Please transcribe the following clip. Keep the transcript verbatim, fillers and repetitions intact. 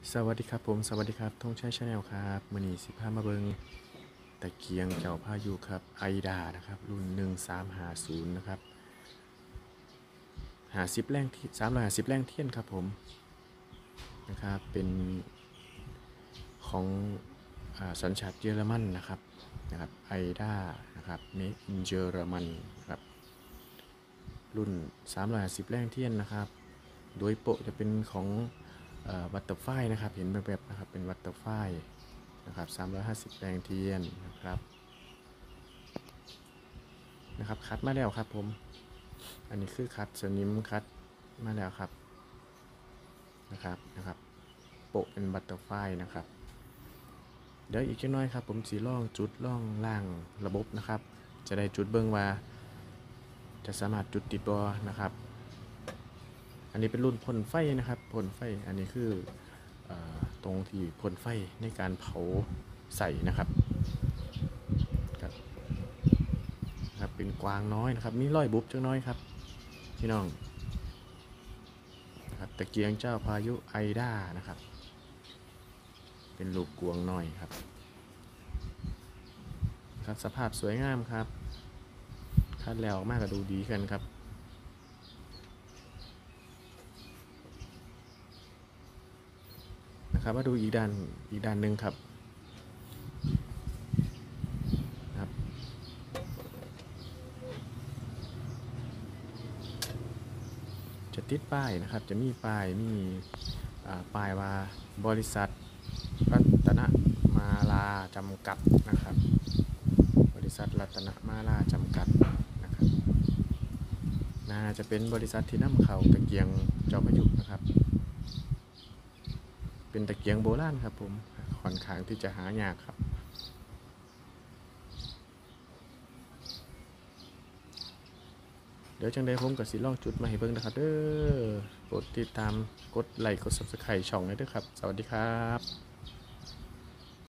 สวัสดีครับผมสวัสดีครับธงชัยชาแนลครับมื้อนี้สิพามาเบิงตะเกียงเจ้าพายุครับไอดานะครับรุ่นหนึ่งสามห้าศูนย์นะครับหาสิบแรงที่สามร้อยห้าสิบแรงเทียนครับผมนะครับเป็นของอ่าสัญชาติเยอรมันนะครับนะครับไอดานะครับเมดอินเยอรมันครับรุ่นสามร้อยห้าสิบแรงเทียนนะครับโดยโปะจะเป็นของวัตเตอร์ไฟนะครับเห็นแบบๆนะครับเป็นวัตเตอร์ไฟนะครับสามร้อยห้าสิบแรงเทียนนะครับนะครับคัดมาแล้วครับผมอันนี้คือคัดสนิมคัดมาแล้วครับนะครับนะครับโปะเป็นวัตเตอร์ไฟนะครับเดี๋ยวอีกแค่น้อยครับผมสีล่องจุดล่องล่างระบบนะครับจะได้จุดเบิ้งว่าจะสามารถจุดติดบอนะครับอันนี้เป็นรุ่นพ่นไฟนะครับพ่นไฟอันนี้คือตรงที่พ่นไฟในการเผาใส่นะครับครับครับเป็นกวางน้อยนะครับมีร้อยบุบจังน้อยครับพี่น้องนะครับตะเกียงเจ้าพายุไอด้านะครับเป็นลูกกวงน้อยครับครับสภาพสวยงามครับคัดแล้วมากก็ดูดีกันครับนะครับมาดูอีกด้านอีกด้านหนึ่งครับครับจะติดป้ายนะครับจะมีป้ายมีป้ายว่าบริษัทรัตนมาลาจำกัดนะครับบริษัทรัตนมาลาจำกัดนะครับน่าจะเป็นบริษัทที่นำเข้าตะเกียงเจ้าพายุนะครับเป็นตะเกียงโบราณครับผมค่อนข้างที่จะหายากครับเดี๋ยวจังได้ผมกับสีล่องจุดมาให้เบิ่งนะครับเด้อกดติดตามกดไลค์กด ซับสไครบ์ ช่องนี้ด้วยครับสวัสดีครับ